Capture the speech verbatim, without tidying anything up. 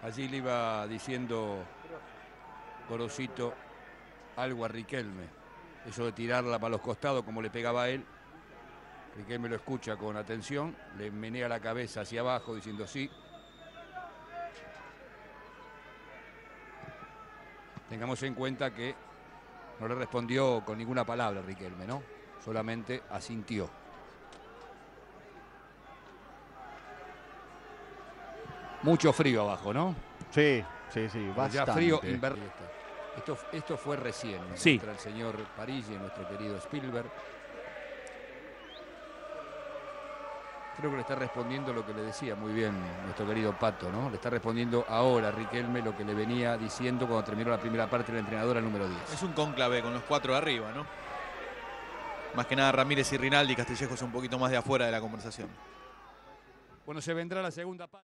Allí le iba diciendo Gorosito algo a Riquelme. Eso de tirarla para los costados como le pegaba a él. Riquelme lo escucha con atención, le menea la cabeza hacia abajo diciendo sí. Tengamos en cuenta que no le respondió con ninguna palabra Riquelme, ¿no? Solamente asintió. Mucho frío abajo, ¿no? Sí, sí, sí, bastante. Ya frío inverno. Esto, esto fue recién, sí. Contra el señor Parigi, nuestro querido Spielberg. Creo que le está respondiendo lo que le decía muy bien nuestro querido Pato, ¿no? Le está respondiendo ahora a Riquelme lo que le venía diciendo cuando terminó la primera parte del entrenador al número diez. Es un cónclave con los cuatro de arriba, ¿no? Más que nada Ramírez y Rinaldi, Castillejos un poquito más de afuera de la conversación. Bueno, se vendrá la segunda parte.